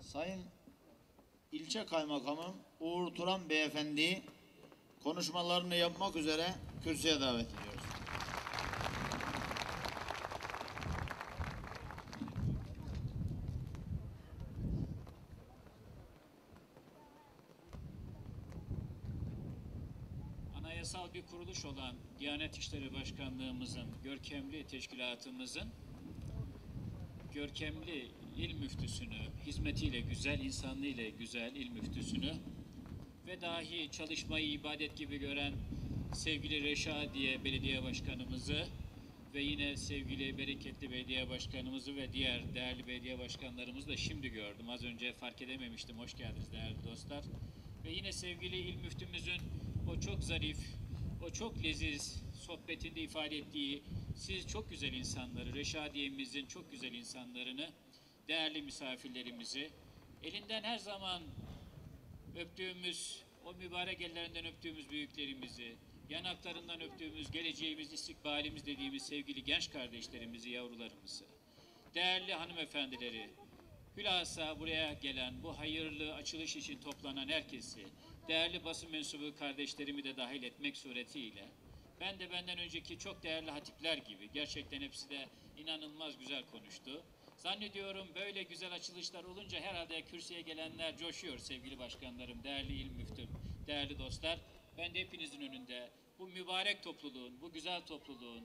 Sayın İlçe Kaymakamım Uğur Turan Beyefendi'yi konuşmalarını yapmak üzere kürsüye davet ediyoruz. Anayasal bir kuruluş olan Diyanet İşleri Başkanlığımızın, görkemli teşkilatımızın görkemli il müftüsünü, hizmetiyle güzel, insanlığıyla güzel il müftüsünü ve dahi çalışmayı ibadet gibi gören sevgili Reşadiye Belediye Başkanımızı ve yine sevgili bereketli belediye başkanımızı ve diğer değerli belediye başkanlarımızı da şimdi gördüm. Az önce fark edememiştim. Hoş geldiniz değerli dostlar. Ve yine sevgili il müftümüzün o çok zarif, o çok leziz sohbetinde ifade ettiği siz çok güzel insanları, Reşadiye'mizin çok güzel insanlarını, değerli misafirlerimizi, elinden her zaman öptüğümüz, o mübarek ellerinden öptüğümüz büyüklerimizi, yanaklarından öptüğümüz geleceğimiz, istikbalimiz dediğimiz sevgili genç kardeşlerimizi, yavrularımızı, değerli hanımefendileri, hülasa buraya gelen, bu hayırlı açılış için toplanan herkesi, değerli basın mensubu kardeşlerimi de dahil etmek suretiyle, ben de benden önceki çok değerli hatipler gibi, gerçekten hepsi de inanılmaz güzel konuştu. Zannediyorum böyle güzel açılışlar olunca herhalde kürsüye gelenler coşuyor sevgili başkanlarım, değerli il müftüm, değerli dostlar. Ben de hepinizin önünde bu mübarek topluluğun, bu güzel topluluğun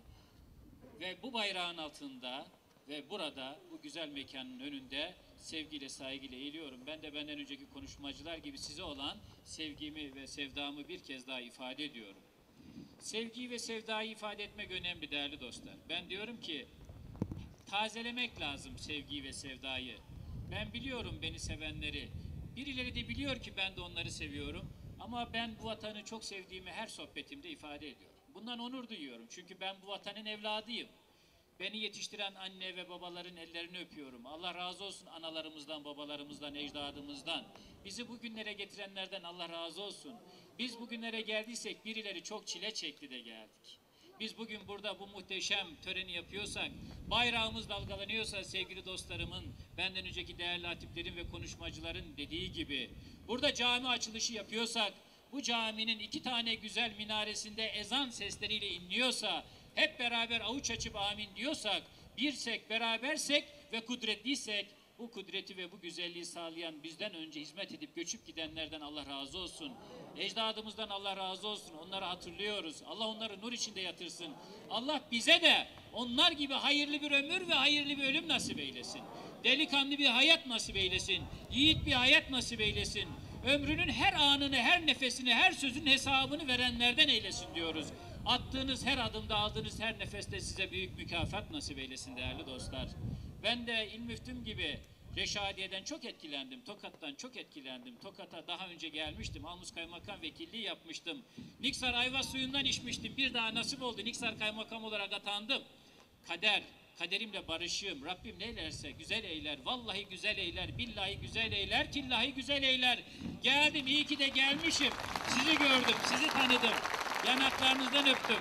ve bu bayrağın altında ve burada bu güzel mekanın önünde sevgiyle, saygıyla eğiliyorum. Ben de benden önceki konuşmacılar gibi size olan sevgimi ve sevdamı bir kez daha ifade ediyorum. Sevgiyi ve sevdayı ifade etmek önemli değerli dostlar. Ben diyorum ki tazelemek lazım sevgiyi ve sevdayı. Ben biliyorum beni sevenleri. Birileri de biliyor ki ben de onları seviyorum. Ama ben bu vatanı çok sevdiğimi her sohbetimde ifade ediyorum. Bundan onur duyuyorum. Çünkü ben bu vatanın evladıyım. Beni yetiştiren anne ve babaların ellerini öpüyorum. Allah razı olsun analarımızdan, babalarımızdan, ecdadımızdan. Bizi bugünlere getirenlerden Allah razı olsun. Biz bugünlere geldiysek birileri çok çile çekti de geldik. Biz bugün burada bu muhteşem töreni yapıyorsak, bayrağımız dalgalanıyorsa sevgili dostlarımın, benden önceki değerli hatiplerin ve konuşmacıların dediği gibi, burada cami açılışı yapıyorsak, bu caminin 2 tane güzel minaresinde ezan sesleriyle inliyorsa, hep beraber avuç açıp amin diyorsak, birsek, berabersek ve kudretliysek, bu kudreti ve bu güzelliği sağlayan bizden önce hizmet edip göçüp gidenlerden Allah razı olsun. Ecdadımızdan Allah razı olsun. Onları hatırlıyoruz. Allah onları nur içinde yatırsın. Allah bize de onlar gibi hayırlı bir ömür ve hayırlı bir ölüm nasip eylesin. Delikanlı bir hayat nasip eylesin. Yiğit bir hayat nasip eylesin. Ömrünün her anını, her nefesini, her sözün hesabını verenlerden eylesin diyoruz. Attığınız her adımda, aldığınız her nefeste size büyük mükafat nasip eylesin değerli dostlar. Ben de il müftüm gibi Reşadiye'den çok etkilendim, Tokat'tan çok etkilendim. Tokat'a daha önce gelmiştim, Halmus Kaymakam Vekilliği yapmıştım. Niksar ayva suyundan içmiştim, bir daha nasip oldu, Niksar Kaymakam olarak atandım. Kaderimle barışığım. Rabbim ne eylerse güzel eyler. Vallahi güzel eyler. Billahi güzel eyler. Tillahi güzel eyler. Geldim. İyi ki de gelmişim. Sizi gördüm. Sizi tanıdım. Yanaklarınızdan öptüm.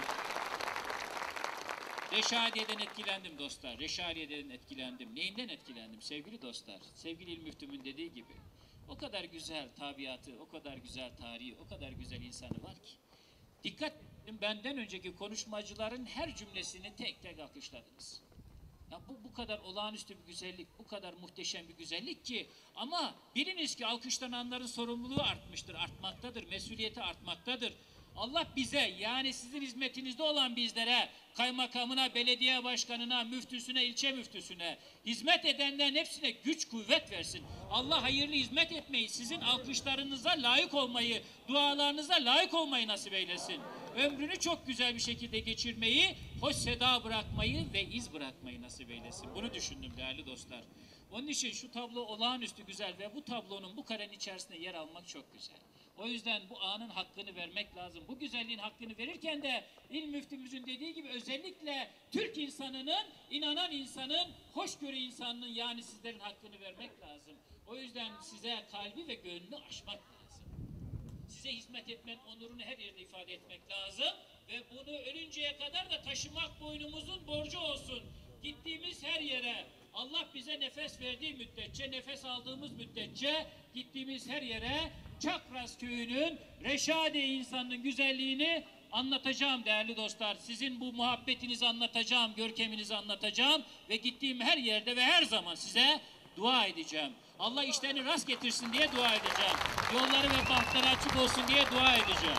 Reşadiye'den etkilendim dostlar. Reşadiye'den etkilendim. Neyinden etkilendim sevgili dostlar? Sevgili il müftümün dediği gibi. O kadar güzel tabiatı, o kadar güzel tarihi, o kadar güzel insanı var ki. Dikkat edin, benden önceki konuşmacıların her cümlesini tek tek alkışladınız. Ya bu kadar olağanüstü bir güzellik, bu kadar muhteşem bir güzellik ki, ama biliniz ki alkışlananların sorumluluğu artmıştır, artmaktadır, mesuliyeti artmaktadır. Allah bize, yani sizin hizmetinizde olan bizlere, kaymakamına, belediye başkanına, müftüsüne, ilçe müftüsüne, hizmet edenlerin hepsine güç kuvvet versin. Allah hayırlı hizmet etmeyi, sizin alkışlarınıza layık olmayı, dualarınıza layık olmayı nasip eylesin. Ömrünü çok güzel bir şekilde geçirmeyi, hoş seda bırakmayı ve iz bırakmayı nasip eylesin. Bunu düşündüm değerli dostlar. Onun için şu tablo olağanüstü güzel ve bu tablonun, bu karenin içerisinde yer almak çok güzel. O yüzden bu anın hakkını vermek lazım. Bu güzelliğin hakkını verirken de il müftümüzün dediği gibi özellikle Türk insanının, inanan insanın, hoşgörü insanının, yani sizlerin hakkını vermek lazım. O yüzden size kalbi ve gönlünü aşmak lazım. Size hizmet etmenin onurunu her yerde ifade etmek lazım ve bunu ölünceye kadar da taşımak boynumuzun borcu olsun. Gittiğimiz her yere, Allah bize nefes verdiği müddetçe, nefes aldığımız müddetçe gittiğimiz her yere Çakras köyünün Reşadi insanının güzelliğini anlatacağım değerli dostlar. Sizin bu muhabbetinizi anlatacağım, görkeminizi anlatacağım ve gittiğim her yerde ve her zaman size dua edeceğim. Allah işlerini rast getirsin diye dua edeceğim. Yolları ve bahtları açık olsun diye dua edeceğim.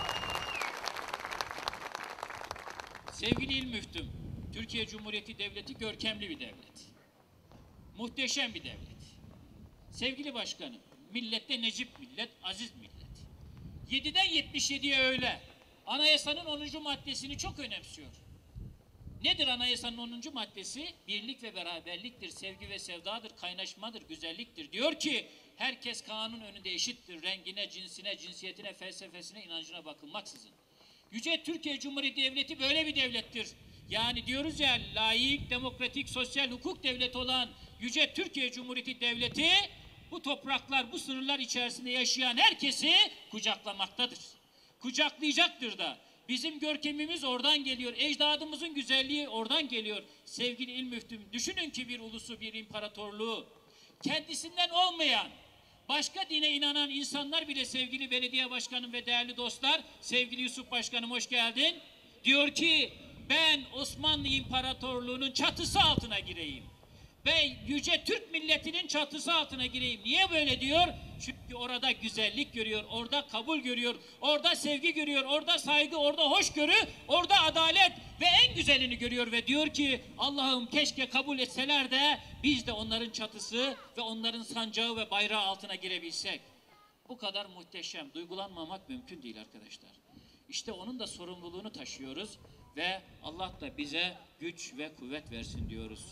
Sevgili İl Müftüm, Türkiye Cumhuriyeti Devleti görkemli bir devlet. Muhteşem bir devlet. Sevgili başkanım, millette necip millet, aziz millet. 7'den 77'ye öyle. Anayasanın 10. maddesini çok önemsiyor. Nedir anayasanın 10. maddesi? Birlik ve beraberliktir, sevgi ve sevdadır, kaynaşmadır, güzelliktir. Diyor ki herkes kanun önünde eşittir, rengine, cinsine, cinsiyetine, felsefesine, inancına bakılmaksızın. Yüce Türkiye Cumhuriyeti Devleti böyle bir devlettir. Yani diyoruz ya, layık, demokratik, sosyal hukuk devleti olan Yüce Türkiye Cumhuriyeti Devleti bu topraklar, bu sınırlar içerisinde yaşayan herkesi kucaklamaktadır. Kucaklayacaktır da. Bizim görkemimiz oradan geliyor. Ecdadımızın güzelliği oradan geliyor. Sevgili İl Müftüm, düşünün ki bir ulusu, bir imparatorluğu kendisinden olmayan, başka dine inanan insanlar bile sevgili belediye başkanım ve değerli dostlar, sevgili Yusuf Başkanım hoş geldin. Diyor ki ben Osmanlı İmparatorluğu'nun çatısı altına gireyim. Ve yüce Türk milletinin çatısı altına gireyim. Niye böyle diyor? Çünkü orada güzellik görüyor, orada kabul görüyor, orada sevgi görüyor, orada saygı, orada hoşgörü, orada adalet ve en güzelini görüyor ve diyor ki Allah'ım keşke kabul etseler de biz de onların çatısı ve onların sancağı ve bayrağı altına girebilsek. Bu kadar muhteşem, duygulanmamak mümkün değil arkadaşlar. İşte onun da sorumluluğunu taşıyoruz ve Allah da bize güç ve kuvvet versin diyoruz.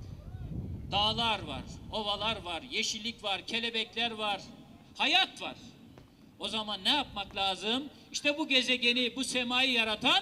Dağlar var, ovalar var, yeşillik var, kelebekler var, hayat var. O zaman ne yapmak lazım? İşte bu gezegeni, bu semayı yaratan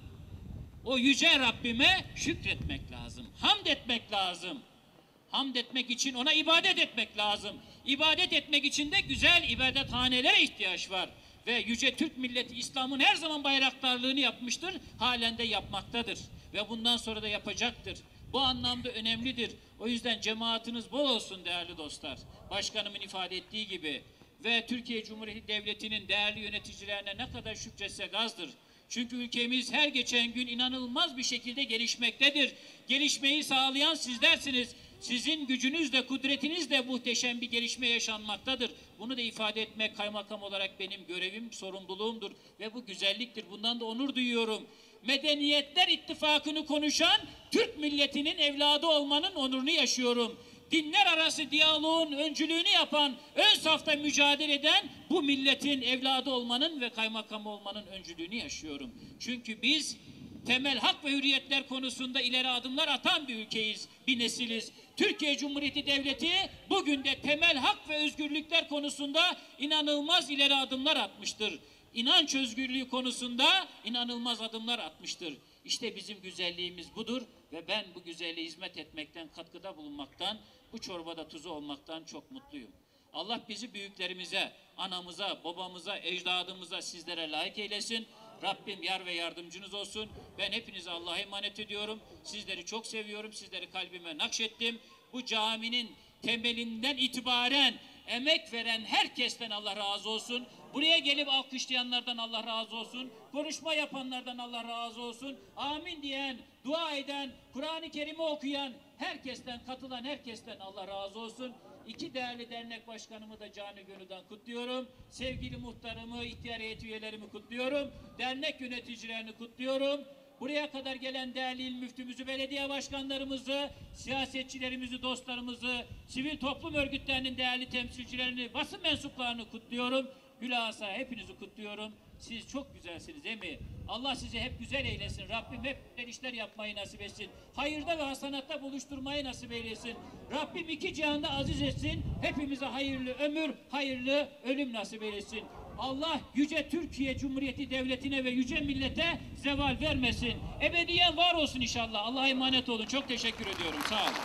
o yüce Rabbime şükretmek lazım, hamd etmek lazım. Hamd etmek için ona ibadet etmek lazım. İbadet etmek için de güzel ibadethanelere ihtiyaç var. Ve yüce Türk milleti İslam'ın her zaman bayraktarlığını yapmıştır, halen de yapmaktadır. Ve bundan sonra da yapacaktır. Bu anlamda önemlidir. O yüzden cemaatiniz bol olsun değerli dostlar. Başkanımın ifade ettiği gibi ve Türkiye Cumhuriyeti Devleti'nin değerli yöneticilerine ne kadar şükretsek azdır. Çünkü ülkemiz her geçen gün inanılmaz bir şekilde gelişmektedir. Gelişmeyi sağlayan sizlersiniz. Sizin gücünüzle, kudretinizle muhteşem bir gelişme yaşanmaktadır. Bunu da ifade etmek kaymakam olarak benim görevim, sorumluluğumdur ve bu güzelliktir. Bundan da onur duyuyorum. Medeniyetler İttifakı'nı konuşan Türk milletinin evladı olmanın onurunu yaşıyorum. Dinler arası diyaloğun öncülüğünü yapan, ön safta mücadele eden bu milletin evladı olmanın ve kaymakamı olmanın öncülüğünü yaşıyorum. Çünkü biz temel hak ve hürriyetler konusunda ileri adımlar atan bir ülkeyiz, bir nesiliz. Türkiye Cumhuriyeti Devleti bugün de temel hak ve özgürlükler konusunda inanılmaz ileri adımlar atmıştır. İnanç özgürlüğü konusunda inanılmaz adımlar atmıştır. İşte bizim güzelliğimiz budur ve ben bu güzelliğe hizmet etmekten, katkıda bulunmaktan, bu çorbada tuzu olmaktan çok mutluyum. Allah bizi büyüklerimize, anamıza, babamıza, ecdadımıza, sizlere layık eylesin. Rabbim yar ve yardımcınız olsun. Ben hepinize Allah'a emanet ediyorum. Sizleri çok seviyorum. Sizleri kalbime nakşettim. Bu caminin temelinden itibaren emek veren herkesten Allah razı olsun. Buraya gelip alkışlayanlardan Allah razı olsun. Konuşma yapanlardan Allah razı olsun. Amin diyen, dua eden, Kur'an-ı Kerim'i okuyan herkesten, katılan herkesten Allah razı olsun. İki değerli dernek başkanımı da canı gönülden kutluyorum. Sevgili muhtarımı, ihtiyar heyeti üyelerimi kutluyorum. Dernek yöneticilerini kutluyorum. Buraya kadar gelen değerli il müftümüzü, belediye başkanlarımızı, siyasetçilerimizi, dostlarımızı, sivil toplum örgütlerinin değerli temsilcilerini, basın mensuplarını kutluyorum. Hülasa hepinizi kutluyorum. Siz çok güzelsiniz değil mi? Allah sizi hep güzel eylesin. Rabbim hep güzel işler yapmayı nasip etsin. Hayırda ve hasanatta buluşturmayı nasip eylesin. Rabbim iki cihanda aziz etsin. Hepimize hayırlı ömür, hayırlı ölüm nasip eylesin. Allah yüce Türkiye Cumhuriyeti Devleti'ne ve yüce millete zeval vermesin. Ebediyen var olsun inşallah. Allah'a emanet olun. Çok teşekkür ediyorum. Sağ olun.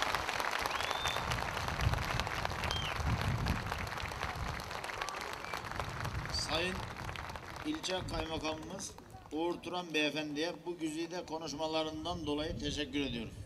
Sayın İlçe Kaymakamımız Uğur Turan Beyefendi'ye bu güzide konuşmalarından dolayı teşekkür ediyoruz.